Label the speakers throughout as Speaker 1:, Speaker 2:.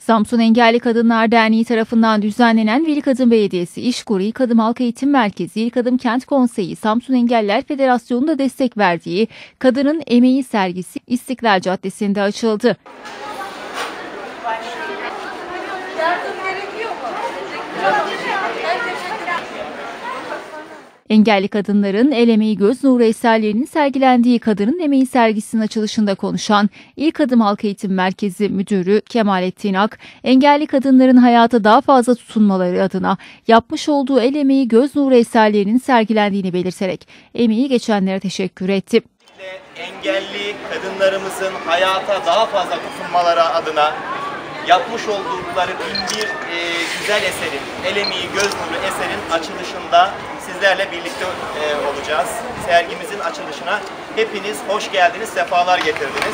Speaker 1: Samsun Engelli Kadınlar Derneği tarafından düzenlenen Veli Kadın Belediyesi, İşkur, İlk Adım Halk Eğitim Merkezi, İlk Adım Kent Konseyi, Samsun Engelliler Federasyonu'nun da destek verdiği Kadının Emeği sergisi İstiklal Caddesi'nde açıldı. Engelli kadınların el emeği göz nuru eserlerinin sergilendiği Kadının Emeği sergisinin açılışında konuşan İlk Adım Halk Eğitim Merkezi Müdürü Kemalettin Ak, engelli kadınların hayata daha fazla tutunmaları adına yapmış olduğu el emeği göz nuru eserlerinin sergilendiğini belirterek emeği geçenlere teşekkür etti.
Speaker 2: Engelli kadınlarımızın hayata daha fazla tutunmaları adına yapmış oldukları binbir güzel eserin, el emeği göz nuru eserin açılışında sizlerle birlikte olacağız. Sergimizin açılışına hepiniz hoş geldiniz, sefalar getirdiniz.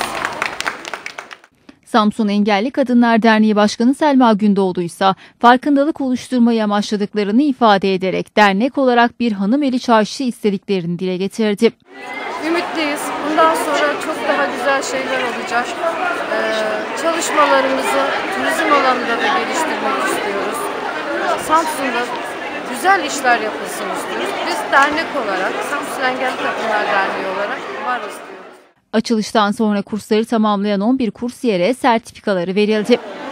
Speaker 1: Samsun Engelli Kadınlar Derneği Başkanı Selma Gündoğdu ise farkındalık oluşturmayı amaçladıklarını ifade ederek dernek olarak bir hanım eli çarşısı istediklerini dile getirdi.
Speaker 3: Ümitliyiz. Bundan sonra çok daha güzel şeyler olacak. Çalışmalarımızı turizm alanında da geliştirmek istiyoruz. Samsun'da güzel işler yapılsın istiyoruz. Biz dernek olarak, Samsun Engelli Kadınlar Derneği olarak varız diyoruz.
Speaker 1: Açılıştan sonra kursları tamamlayan 11 kursiyere sertifikaları verildi.